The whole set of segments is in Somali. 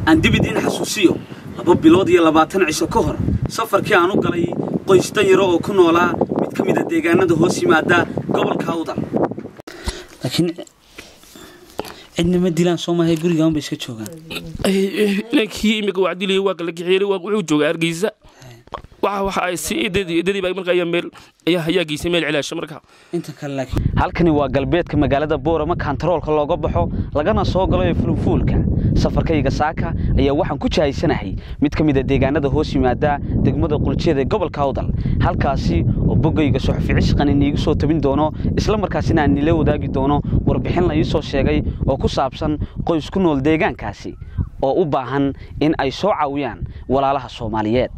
aan dib idin xasuusiyo 2 bilood iyo 20 cisho ka hor safarkii aan u galay qoys danyaro oo ku noolaa mid ka mid ah deegaanada hoos yimaada gobolka Awdal laakiin cidna ma dilaan Soomaaliya guriga bay iska joogaan laakiin imika wacdilay waa kala gixiyay wuxuu joogaa Hargeysa waxa ay sidii bay markaa meel ayaa geysay meel cilaash markaa inta kale laakiin halkani waa galbeedka magaalada Boorama kantaroolka looga baxo lagana soo galo fulfuulka safarkayga saaka ayaa waxaan ku jaaysanahay mid ka mid ah deegaanada hoos yimaada degmada Quljeed ee gobolka Awdal halkaasi oo bogayga suxufi cishqan inigu soo tabin doono isla markaasina aan nila wadaagi doono warbixin la ii soo sheegay oo ku saabsan qoys ku nool deegaankaasi oo u baahan in ay soo caawiyaan walaalaha Soomaaliyeed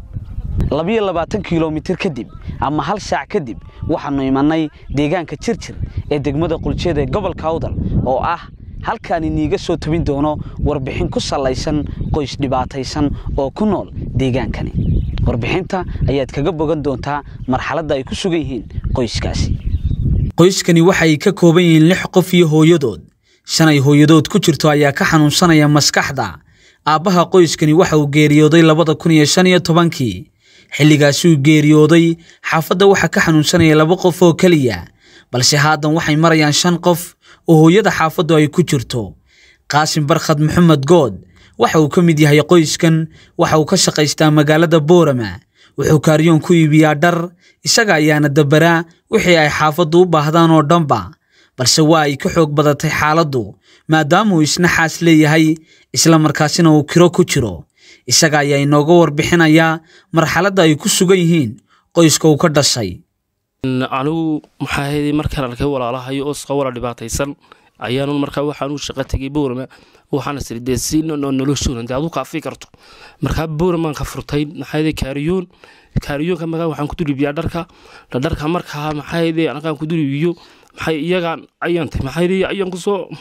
22 kiiloomitir kadib ama hal saac kadib waxaanu imanay deegaanka Jirjir ee degmada Quljeed ee gobolka Awdal oo ah halkaan iniga soo tabin doono warbixin ku salaysan qoys dhibaataysan oo ku nool deegaankani warbixinta ayaad kaga bogan doontaa marxaladda ay ku sugan yihiin qoyskaasi qoyskani waxay ka kooban yihiin 6 qof iyo hooyadood 5 hooyadood ku jirto ayaa ka xanuunsanaya maskaxda aabaha qoyskani waxa uu geeriyooday 2015 xilligaas uu geeriyooday xaafadda waxa ka xanuunsanaya 2 qof oo kaliya balse haadan waxay marayaan 5 qof oo hooyada xaafaddu ay ku jirto Qaasim Barkhad Maxamed Good waxa uu ka mid yahay qoyskan waxa uu ka shaqaystaa magaalada Boorama wuxuu kaariyoon ku iibiyaa dhar isaga ayaana dabara wixii ay xaafaddu u baahdaan oo dhanba balse waa ay ka xoog badatay xaaladdu maadaama uu isna xaas leeyahay isla markaasina uu kiro ku jiro isaga ayaa inooga warbixinaya marxaladda ay ku sugan yihiin qoyska uu ka dhashay anigu maxay markaan arkay walaalahay oo saqawra dhibaataysan ayaan markaa waxaan u shaqo tagay Boorama waxaan sirdeesin noloshooda inta aad ka fikirto markaa Boorama ka furtay maxay kaariyoonka maga waxaan ku duribiyaa dharka markaa maxay anaga ku duribiyo maxay iyagaan ayaan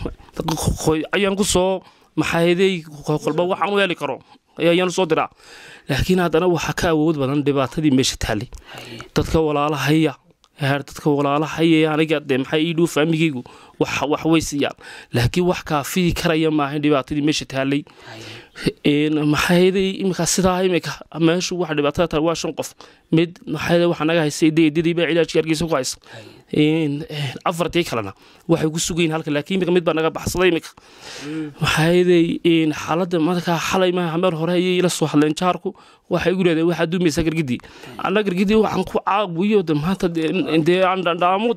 ku soo maxay qolba waxaan u heli karo ayaan soo diraa laakiin hadana waxa ka awood badan dhibaatadii meesha taalay dadka walaalahaya aniga maxay ii dhuu faamigaygu wax weysiyaan laakiin wax ka fii karaya ma ahayn dhibaatadii meesha taalay maxay imika sidaa imika meeshu wax dhibaatada taa waa 5 qof mid maxay waxa naga haysay deedadii baa cilaajka Hargeysa ku haysa afartii kalena waxay ku sugayeen halka laakiin imika mid baa naga baxsaday imika maxay xaaladda marka xalay ma hamar hore ay ila soo hadleen jaarku waxay u leedahay waxa duumaysa gargidi anaga gargidi waxaan ku caawiyo maanta aan dhaamo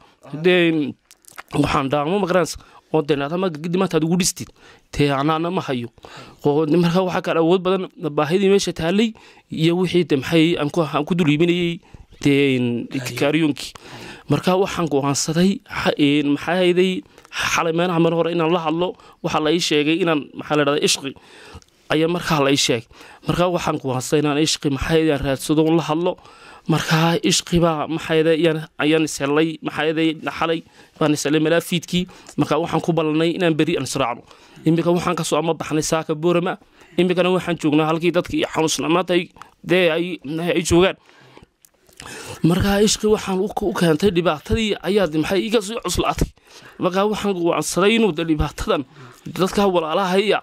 waxaan dhaamo magaras oo deynada ma gargidi maanta ugu dhistid teeana ma hayo oo marka waxa ka awood badan baahidii meesha taalay iyo wixii maxay aan ku duliibinayay kaariyoonkii marka waxaan go'aansaday maxay xalay meelaha mar hore inaan la hadlo waxa la ii sheegay inaan maxaa la yiraahdaa ishqi ayaa markaa la ii sheegay marka waxaan go'aansaday inaan ishqi maxay raadsado la hadlo marka ishqi baa maxay ayaan selay maxay xalay baan selay malaafiidkii marka waxaan ku ballanay inaan bari aan sraacno imika waxaan ka soo ama baxnay saaka Boorama imikana waxaan joognaa halkii dadkii xanuunsanaatay ay joogaan marka ishqi waxaan u keentay dhibaatadii ayaa maxay iga soo cuslaatay marka waxaan go'aansaday inuu dhibaatadan dadka walaalahaya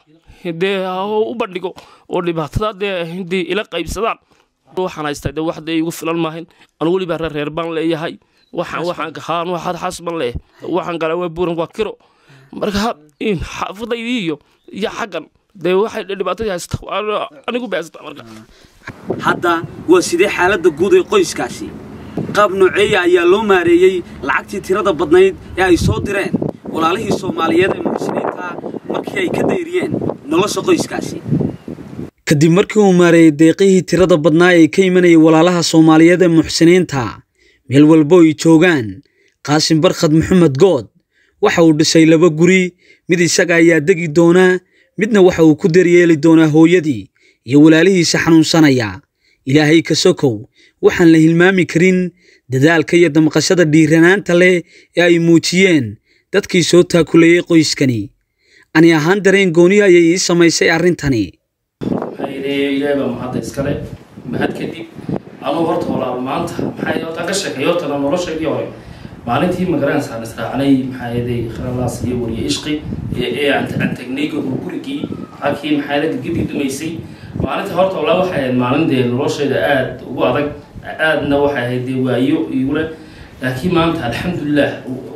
u bandhigo oo dhibaatada ila qaybsadaan waxaan haystay waxda igu filan maahin aan waliba reer baan leeyahay waxaan ka haan waxaad xasban leh waxaan galay waa Buuran waa kiro marka in xaafadaydi iyo xagan waxay dhibaatadii haystaa anigu baasta marka hadda waa sidee xaaladda guud ee qoyskaasi qaab nooceeya ayaa loo maareeyay lacagtii tirada badnayd ee ay soo direen walaalihii Soomaaliyeed ee muxsiniinta markii ay ka dayriyeen nolosha qoyskaasi kadib markii uu maareeyay deeqihii tirada badnaa ee ka imanayay walaalaha Soomaaliyeed ee muxsiniinta meel walba ay joogaan Qaasim Barkhad Maxamed Good waxa uu dhisay 2 guri mid isaga ayaa degi doona midna waxa uu ku daryeeli doonaa hooyadii iyo walaalihiisa xanuunsanaya ilaahay ka sokow waxaan la hilmaami karin dadaalka iyo damqashada dhiiranaanta leh ee ay muujiyeen dadkii soo taakulayay qoyskani ani ahaan dareen gooni ayay ii samaysay arrintani ilaahay baa mahad iskale mahad kadib anuu horta walaal maanta maxay ka shaqeeyo tan nolosheedii hore maalintii magaranaysaa israacnay maxaa yeelay khalalaas iyo wariye ishqi ee aan tagnay gurigii halkii maxaa yeelay gidii dumaysay maalinta horta walaa waxay ahayd maalin dee nolosheeda aad ugu adag aadna waxay ahayd dee waayo igule laakiin maanta alxamdulilah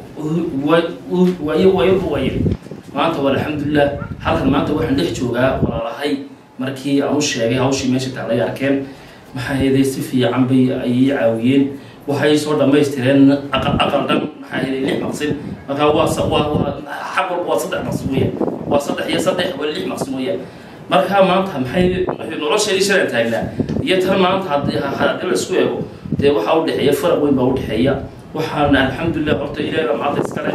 waayo maanta waa alxamdulilah halkan maanta waxaan dhex joogaa walaalahay markii aan u sheegay hawshii meesha taalay arkeen maxaa yeelay si fiican bay ayay caawiyeen waxay soo dhamaystireen aqal dhan maxaa yeelay 6 maqsin marka waa xaq waa 3 maqsin weeyaan waa 3 iyo 3 waa 6 maqsin weeyaan marka maanta maxay nolosheedii sharci taagnaa iyo tan maanta haddii la isku eego dee waxa u dhaxeeya faraq weyn baa u dhaxeeya waxaan alxamdulilah horta ilaahay baa maanta iskale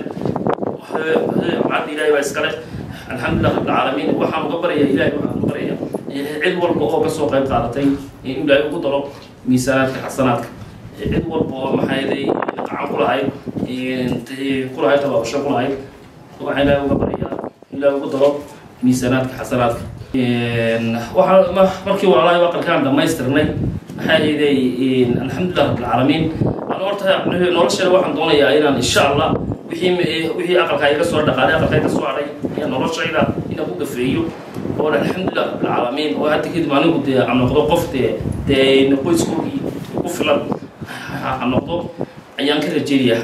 maanta ilaahay baa iskale alxamdulilah rabbil caalamiin waxaan uga baraya ilaahay waxaan uga baraya cid walba oo ka soo qayb qaadatay in ilaahay ugu daro miisaanka xasanaadka cid walba oo maxaa yeelay gacan ku lahayd tabaabasho ku lahayd waxaan ilaahay uga baraya ilaahay ugu daro miisaanaadka xasanaadka waxaan markii walaalahay aqalkaan dhamaystirnay maxaa yeelay alxamdulilah rabbil caalamiin aan horta nolosheeda waxaan doonayaa inaan insha allah wixii aqalka iga soo dhaqaalay aqalka iga soo haray iyo noloshayda inaan ku gafeeyo oo alxamdulilah rabbil caalamiin oo hadda kadib anigu dee aan noqdo qof dee qoyskoogii ku filan aan noqdo ayaan ka rajeynayaa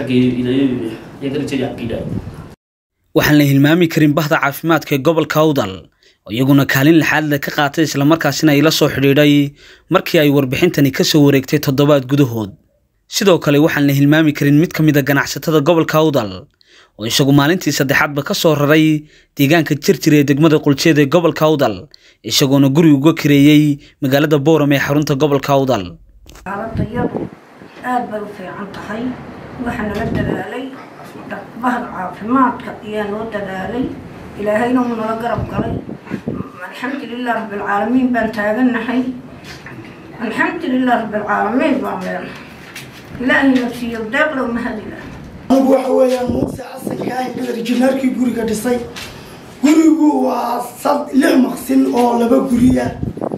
xaggeeda waxaan la hilmaami karin bahda caafimaadka ee gobolka Awdal oo iyaguna kaalin laxaad leh ka qaatay isla markaasina ay la soo xidhiidhay markii ay warbixintani ka soo wareegtay 7 gudahood sidoo kale waxaan la hilmaami karin mid kamid ah ganacsatada gobolka Awdal oo isagu maalintii saddexaadba ka soo raray deegaanka Jirjir ee degmada Quljeed ee gobolka Awdal isagoona guri uga kireeyay magaalada Boorame ee xarunta gobolka Awdal xaaladayadu aad bay u fiican tahay waxaan la dadaalay bahda caafimaadka iyo noo dadaalay ilaahayna uu nala garab galay alxamdulilah rabbil caalamiin baan taaganahay alxamdulilah rabbil caalamiin baan leenahay ilaahay nafsiyo deeqlo mahadila anigu waxa weeyaan muuse casanka injineer jineerkii guriga dhisay gurigu waa 6 maqsin oo 2 guriya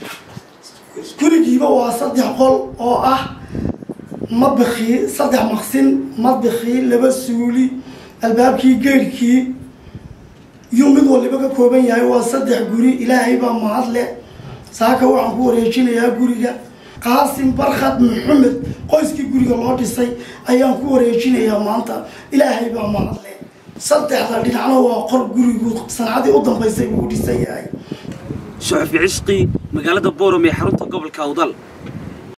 gurigiiba waa 3 qol oo ah madbakhii 3 maqsin madbakhii 2 suuli albaabkii geerkii iyo mid waliba ka kooban yahay waa 3 guri ilaahay baa mahad leh saaka waxaan ku wareejinayaa guriga qaasim barkhad maxamed qoyskii guriga loo dhisay ayaan ku wareejinayaa maanta ilaahay baa mahad leh 3 dhinacna waa qor gurigu sanadii u dambeysay uu dhisay yahay suxufi cishqi magaalada Boorame ee xarunta gobolka Awdal